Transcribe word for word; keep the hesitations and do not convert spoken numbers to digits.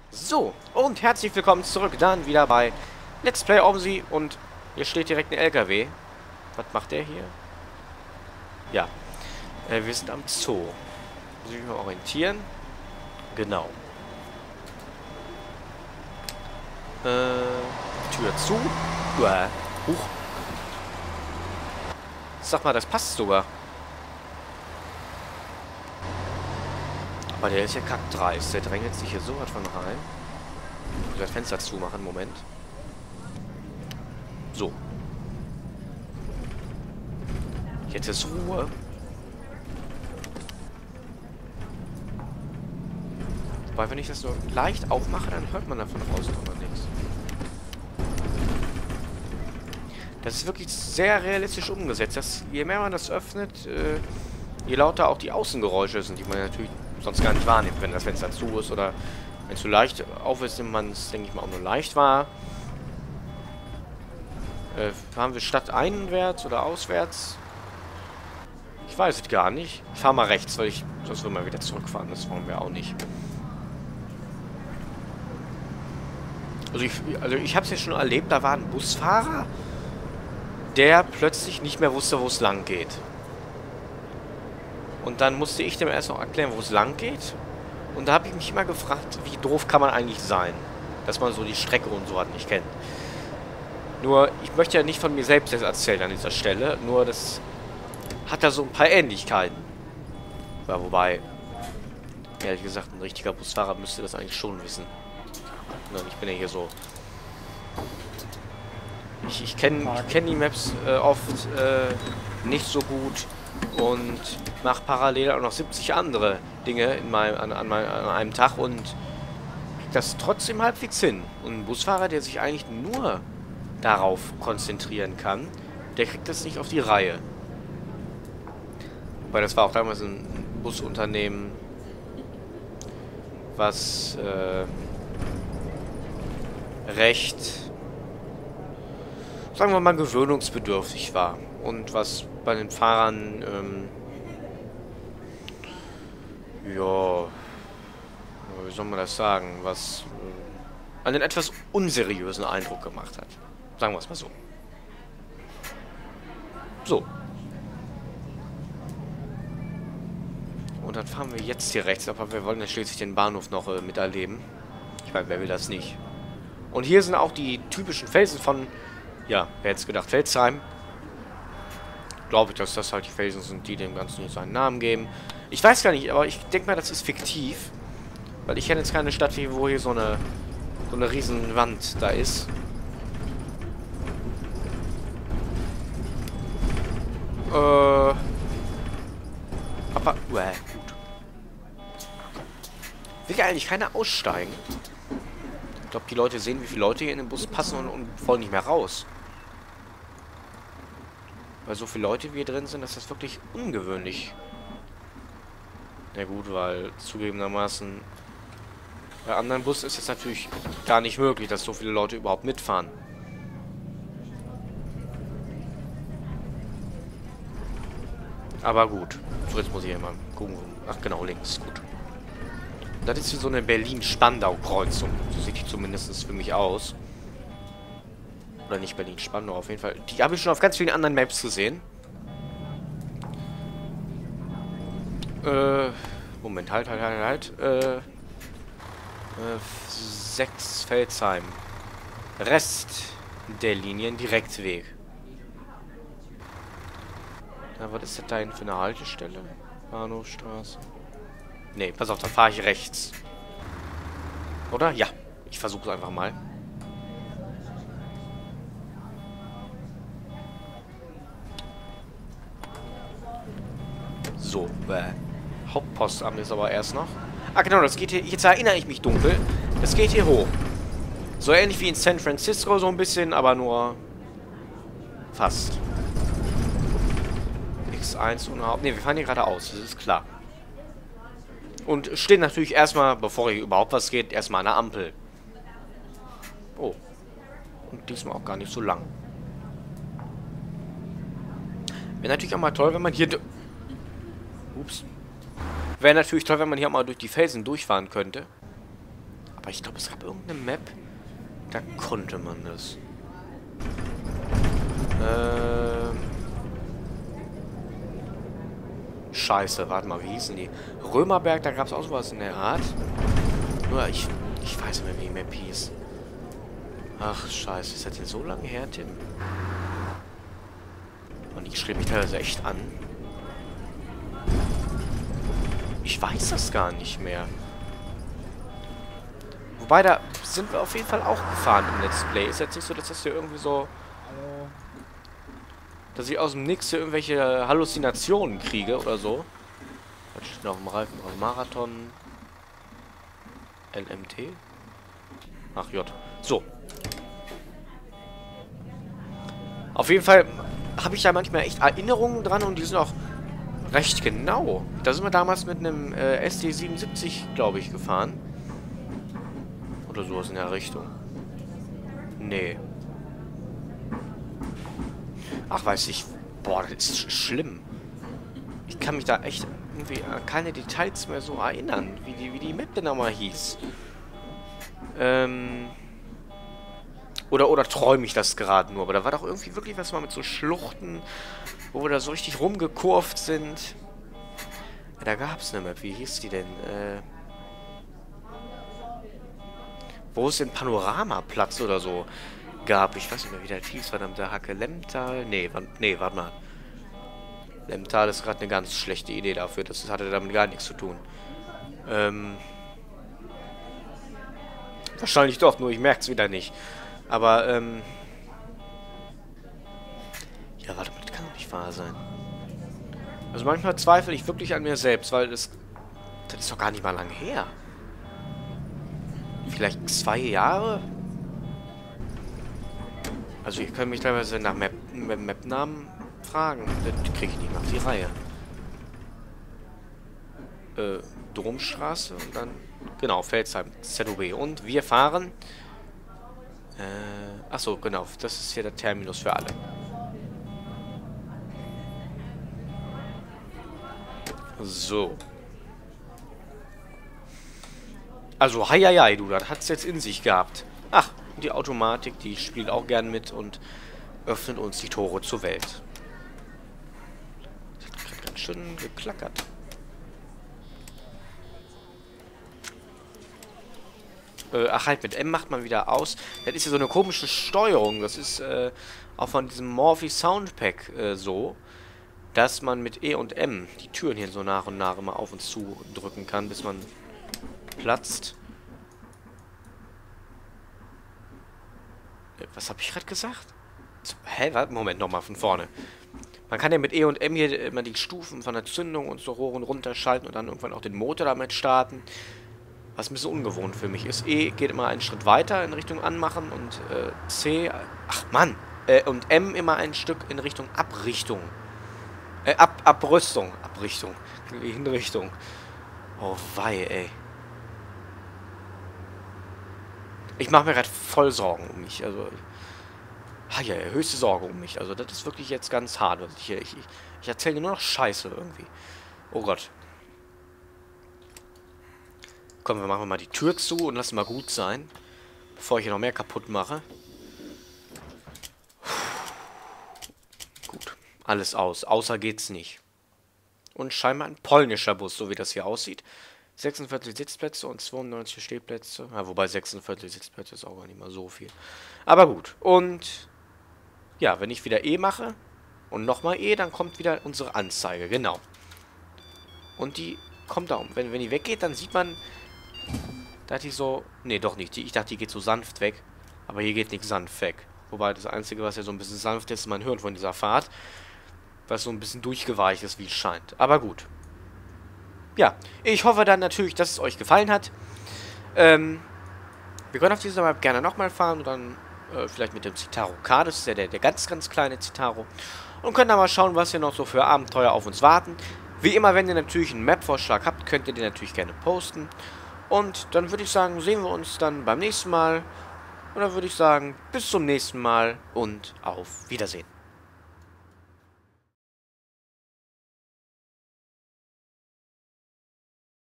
So, und herzlich willkommen zurück, dann wieder bei Let's Play Omsi. Und hier steht direkt ein L K W. Was macht der hier? Ja, äh, wir sind am Zoo. Muss ich mich mal orientieren? Genau. Äh, Tür zu. Uah. Huch. Sag mal, das passt sogar. Aber der ist ja kackdreist. Der drängelt sich hier so was von rein. Ich muss das Fenster zumachen. Moment. So. Jetzt ist Ruhe. Wobei, wenn ich das nur leicht aufmache, dann hört man davon draußen aber nichts. Das ist wirklich sehr realistisch umgesetzt. Das, je mehr man das öffnet, äh, je lauter auch die Außengeräusche sind, die man natürlich sonst gar nicht wahrnimmt, wenn das Fenster zu ist oder wenn es zu leicht auf ist, nimmt man es, denke ich mal, auch nur leicht wahr. Äh, fahren wir Stadt einwärts oder auswärts? Ich weiß es gar nicht. Ich fahre mal rechts, weil ich sonst will mal wieder zurückfahren. Das wollen wir auch nicht. Also ich, also ich habe es ja schon erlebt, da war ein Busfahrer, der plötzlich nicht mehr wusste, wo es lang geht. Und dann musste ich dem erst noch erklären, wo es lang geht. Und da habe ich mich immer gefragt, wie doof kann man eigentlich sein, dass man so die Strecke und so hat nicht kennt. Nur, ich möchte ja nicht von mir selbst jetzt erzählen an dieser Stelle, nur das hat da so ein paar Ähnlichkeiten. Ja, wobei, ehrlich gesagt, ein richtiger Busfahrer müsste das eigentlich schon wissen. Na, ich bin ja hier so... Ich, ich kenne ich kenn die Maps äh, oft äh, nicht so gut und mache parallel auch noch siebzig andere Dinge in meinem, an, an, mein, an einem Tag und kriegt das trotzdem halbwegs hin. Und ein Busfahrer, der sich eigentlich nur darauf konzentrieren kann, der kriegt das nicht auf die Reihe. Weil das war auch damals ein Busunternehmen, was äh, recht, sagen wir mal, gewöhnungsbedürftig war. Und was bei den Fahrern, ähm, ja, wie soll man das sagen, was äh, einen etwas unseriösen Eindruck gemacht hat. Sagen wir es mal so. So. Und dann fahren wir jetzt hier rechts, aber wir wollen ja schließlich den Bahnhof noch äh, miterleben. Ich meine, wer will das nicht? Und hier sind auch die typischen Felsen von, ja, wer hätte es gedacht, Velzheim. Glaube ich, dass das halt die Felsen sind, die dem Ganzen nicht seinen Namen geben. Ich weiß gar nicht, aber ich denke mal, das ist fiktiv. Weil ich kenne jetzt keine Stadt, wo hier so eine, so eine riesen Wand da ist. Äh... Aber, uäh, gut. Will ja eigentlich keiner aussteigen. Ich glaube, die Leute sehen, wie viele Leute hier in den Bus passen und, und wollen nicht mehr raus. Weil so viele Leute wie hier drin sind, das ist wirklich ungewöhnlich. Na gut, weil zugegebenermaßen bei anderen Bussen ist es natürlich gar nicht möglich, dass so viele Leute überhaupt mitfahren. Aber gut. So, jetzt muss ich hier mal gucken. Ach genau, links. Gut. Das ist hier so eine Berlin-Spandau-Kreuzung. So sieht die zumindest für mich aus. Oder nicht Berlin-Spandau, auf jeden Fall. Die habe ich schon auf ganz vielen anderen Maps gesehen. Äh, Moment, halt, halt, halt, halt. Äh, äh sechs Velzheim. Rest der Linien Direktweg. Na, was ist das da hinten für eine Haltestelle? Bahnhofstraße. Nee, pass auf, da fahre ich rechts. Oder? Ja. Ich versuche es einfach mal. So, äh, Hauptpostamt ist aber erst noch. Ah, genau, das geht hier, jetzt erinnere ich mich dunkel. Das geht hier hoch. So ähnlich wie in San Francisco so ein bisschen, aber nur fast. X eins ohne Haupt. Ne, wir fahren hier geradeaus, das ist klar. Und stehen natürlich erstmal, bevor hier überhaupt was geht, erstmal an der Ampel. Oh. Und diesmal auch gar nicht so lang. Wäre natürlich auch mal toll, wenn man hier... Ups. Wäre natürlich toll, wenn man hier auch mal durch die Felsen durchfahren könnte. Aber Aber ich glaube, es gab irgendeine Map, da konnte man das. Ähm... Scheiße, warte mal, wie hießen die? Römerberg, da gab es auch sowas in der Art. Nur, ich, ich weiß nicht mehr, wie die Map hieß. Ach, scheiße, ist das denn so lange her, Tim? Und ich schrieb mich teilweise echt an. Ich weiß das gar nicht mehr. Wobei, da sind wir auf jeden Fall auch gefahren im Let's Play. Ist jetzt nicht so, dass das hier irgendwie so... Dass ich aus dem Nix hier irgendwelche Halluzinationen kriege oder so. Was steht noch auf dem Reifen? Auf Marathon... L M T? Ach, J. So. Auf jeden Fall habe ich da manchmal echt Erinnerungen dran und die sind auch recht genau. Da sind wir damals mit einem äh, S D siebenundsiebzig, glaube ich, gefahren. Oder sowas in der Richtung. Nee. Ach, weiß ich. Boah, das ist schlimm. Ich kann mich da echt irgendwie an keine Details mehr so erinnern, wie die, wie die Map denn nochmal hieß. Ähm... Oder, oder träume ich das gerade nur? Aber da war doch irgendwie wirklich was mal mit so Schluchten, wo wir da so richtig rumgekurvt sind. Ja, da gab es eine Map. Wie hieß die denn? Äh, wo es den Panoramaplatz oder so gab. Ich weiß nicht mehr, wie der hieß. Verdammte Hacke. Lemtal? Nee, war, nee, warte mal. Lemtal ist gerade eine ganz schlechte Idee dafür. Das hatte damit gar nichts zu tun. Ähm... Wahrscheinlich doch, nur ich merke es wieder nicht. Aber, ähm... ja, warte mal, das kann doch nicht wahr sein. Also manchmal zweifle ich wirklich an mir selbst, weil das... Das ist doch gar nicht mal lang her. Vielleicht zwei Jahre? Also ihr könnt mich teilweise nach Map, Map-Namen fragen. Das kriege ich nicht auf die Reihe. Äh, Domstraße und dann... Genau, Pfälzheim, Z O B. Und wir fahren... Äh, achso, genau. Das ist hier der Terminus für alle. So. Also, hei, hei, hei, du, das hat's jetzt in sich gehabt. Ach, die Automatik, die spielt auch gern mit und öffnet uns die Tore zur Welt. Das hat ganz schön geklackert. Äh, ach halt, mit M macht man wieder aus. Das ist ja so eine komische Steuerung. Das ist äh, auch von diesem Morphy Soundpack äh, so, dass man mit E und M die Türen hier so nach und nach immer auf und zu drücken kann, bis man platzt. Äh, was habe ich gerade gesagt? So, hä? Warte, Moment, nochmal von vorne. Man kann ja mit E und M hier immer die Stufen von der Zündung und so hoch und runter schalten und dann irgendwann auch den Motor damit starten. Was ein bisschen ungewohnt für mich ist. E geht immer einen Schritt weiter in Richtung Anmachen und äh, C... Ach Mann! Äh, und M immer ein Stück in Richtung Abrichtung. Äh, Ab Abrüstung. Abrichtung. Hinrichtung. Oh wei, ey. Ich mache mir gerade voll Sorgen um mich. Also... Ha ja, höchste Sorge um mich. Also das ist wirklich jetzt ganz hart. Was ich hier, ich, ich erzähle nur noch Scheiße irgendwie. Oh Gott. Komm, wir machen mal die Tür zu und lassen mal gut sein. Bevor ich hier noch mehr kaputt mache. Gut. Alles aus. Außer geht's nicht. Und scheinbar ein polnischer Bus, so wie das hier aussieht. sechsundvierzig Sitzplätze und zweiundneunzig Stehplätze. Ja, wobei sechsundvierzig Sitzplätze ist auch gar nicht mal so viel. Aber gut. Und ja, wenn ich wieder E mache und nochmal E, dann kommt wieder unsere Anzeige. Genau. Und die kommt da um. Wenn, wenn die weggeht, dann sieht man... Da hat die so... Nee, doch nicht. Die, ich dachte, die geht so sanft weg. Aber hier geht nichts sanft weg. Wobei das Einzige, was ja so ein bisschen sanft ist, ist mein Hören von dieser Fahrt. Was so ein bisschen durchgeweicht ist, wie es scheint. Aber gut. Ja, ich hoffe dann natürlich, dass es euch gefallen hat. Ähm, wir können auf dieser Map gerne nochmal fahren. Und dann äh, vielleicht mit dem Citaro K. Das ist ja der, der ganz, ganz kleine Citaro. Und können dann mal schauen, was hier noch so für Abenteuer auf uns warten. Wie immer, wenn ihr natürlich einen Map-Vorschlag habt, könnt ihr den natürlich gerne posten. Und dann würde ich sagen, sehen wir uns dann beim nächsten Mal. Und dann würde ich sagen, bis zum nächsten Mal und auf Wiedersehen.